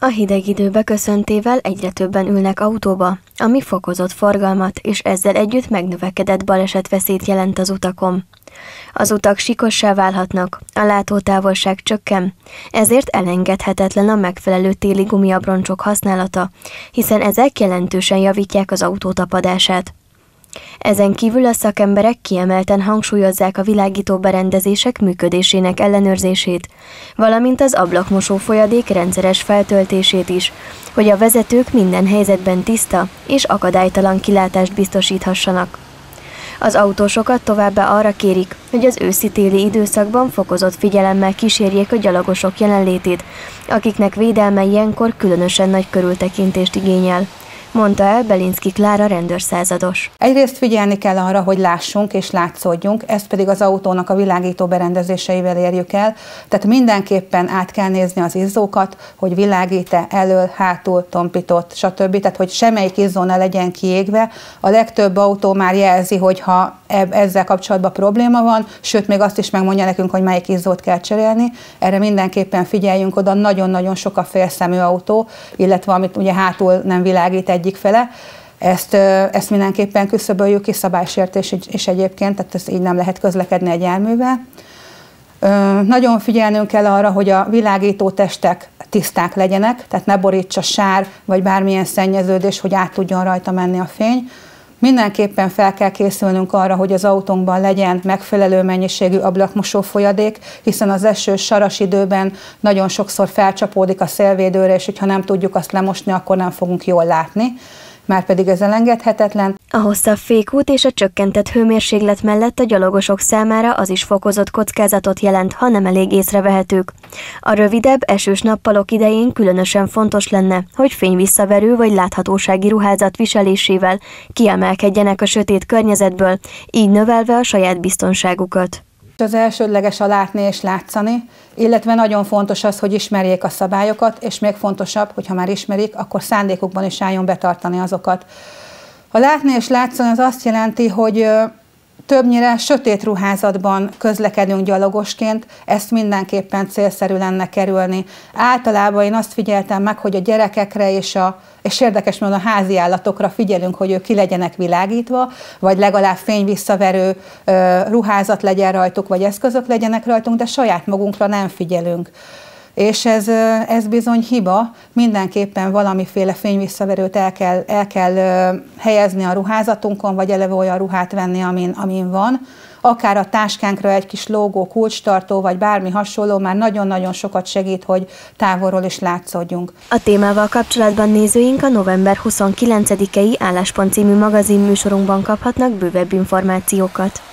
A hideg idő beköszöntével egyre többen ülnek autóba, ami fokozott forgalmat és ezzel együtt megnövekedett balesetveszélyt jelent az utakon. Az utak sikossá válhatnak, a látótávolság csökken, ezért elengedhetetlen a megfelelő téli gumiabroncsok használata, hiszen ezek jelentősen javítják az autó tapadását. Ezen kívül a szakemberek kiemelten hangsúlyozzák a világító berendezések működésének ellenőrzését, valamint az ablakmosó folyadék rendszeres feltöltését is, hogy a vezetők minden helyzetben tiszta és akadálytalan kilátást biztosíthassanak. Az autósokat továbbá arra kérik, hogy az őszi-téli időszakban fokozott figyelemmel kísérjék a gyalogosok jelenlétét, akiknek védelme ilyenkor különösen nagy körültekintést igényel, mondta el Belinszky Klára rendőrszázados. Egyrészt figyelni kell arra, hogy lássunk és látszódjunk, ezt pedig az autónak a világító berendezéseivel érjük el. Tehát mindenképpen át kell nézni az izzókat, hogy világít-e elől, hátul, tompított, stb. Tehát, hogy semmelyik izzó ne legyen kiégve. A legtöbb autó már jelzi, hogyha ezzel kapcsolatban probléma van, sőt, még azt is megmondja nekünk, hogy melyik izzót kell cserélni. Erre mindenképpen figyeljünk oda, nagyon-nagyon sok a félszemű autó, illetve amit ugye hátul nem világít egyik fele. Ezt mindenképpen küszöböljük ki, szabálysértés is egyébként, tehát ez így nem lehet közlekedni egy járművel. Nagyon figyelnünk kell arra, hogy a világító testek tiszták legyenek, tehát ne borítsa sár vagy bármilyen szennyeződés, hogy át tudjon rajta menni a fény. Mindenképpen fel kell készülnünk arra, hogy az autónkban legyen megfelelő mennyiségű ablakmosó folyadék, hiszen az esős, saras időben nagyon sokszor felcsapódik a szélvédőre, és hogyha nem tudjuk azt lemosni, akkor nem fogunk jól látni. Márpedig ez elengedhetetlen. A hosszabb fékút és a csökkentett hőmérséklet mellett a gyalogosok számára az is fokozott kockázatot jelent, ha nem elég észrevehetők. A rövidebb, esős nappalok idején különösen fontos lenne, hogy fényvisszaverő vagy láthatósági ruházat viselésével kiemelkedjenek a sötét környezetből, így növelve a saját biztonságukat. Az elsődleges a látni és látszani, illetve nagyon fontos az, hogy ismerjék a szabályokat, és még fontosabb, hogy ha már ismerik, akkor szándékukban is álljon betartani azokat. A látni és látszani az azt jelenti, hogy többnyire sötét ruházatban közlekedünk gyalogosként, ezt mindenképpen célszerű lenne kerülni. Általában én azt figyeltem meg, hogy a gyerekekre és érdekes módon a házi állatokra figyelünk, hogy ők ki legyenek világítva, vagy legalább fényvisszaverő ruházat legyen rajtuk, vagy eszközök legyenek rajtunk, de saját magunkra nem figyelünk. És ez bizony hiba, mindenképpen valamiféle fényvisszaverőt el kell helyezni a ruházatunkon, vagy eleve olyan ruhát venni, amin van. Akár a táskánkra egy kis lógó, kulcstartó, vagy bármi hasonló már nagyon-nagyon sokat segít, hogy távolról is látszódjunk. A témával kapcsolatban nézőink a november 29-i Álláspont című magazinműsorunkban kaphatnak bővebb információkat.